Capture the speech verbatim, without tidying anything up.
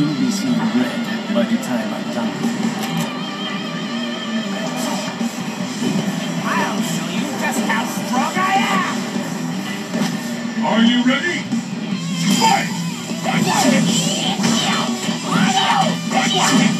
You'll be seeing red by the time I'm done with you. I'll show you just how strong I am! Are you ready? Fight! I want it! I want it!